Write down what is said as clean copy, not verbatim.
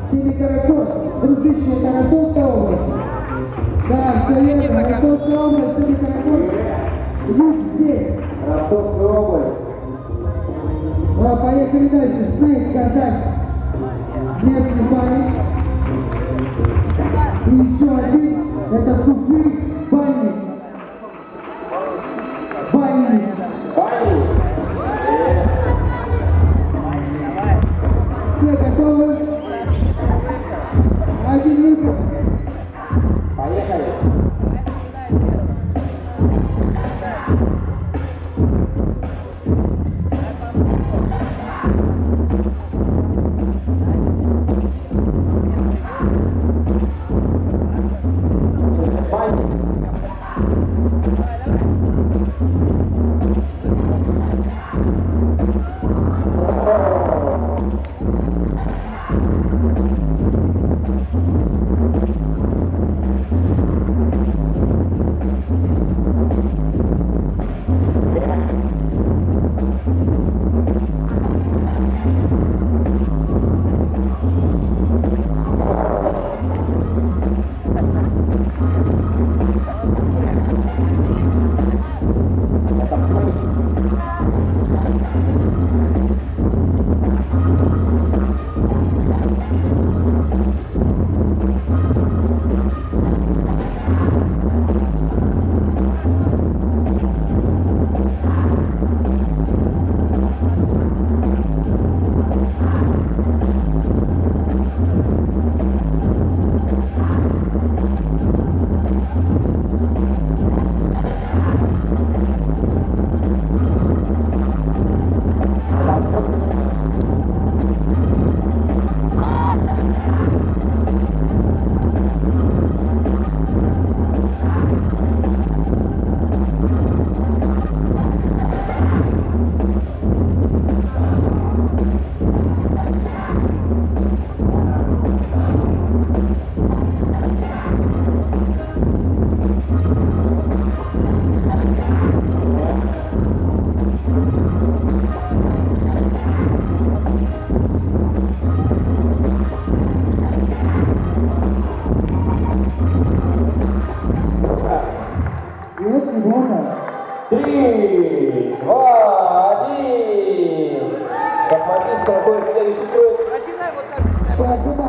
Семикаракорск. Дружище, это Ростовская область. Да, все верно. Ростовская область, Семикаракорск. Юг здесь. Ростовская область. Поехали дальше. Снейк, Казань. Местный парень. И еще один. Это Сухой Бальник. Бальник. Бальник. Все готовы? Один выход. Поехали. Три, два, один. Шахматист проходит следующий круг.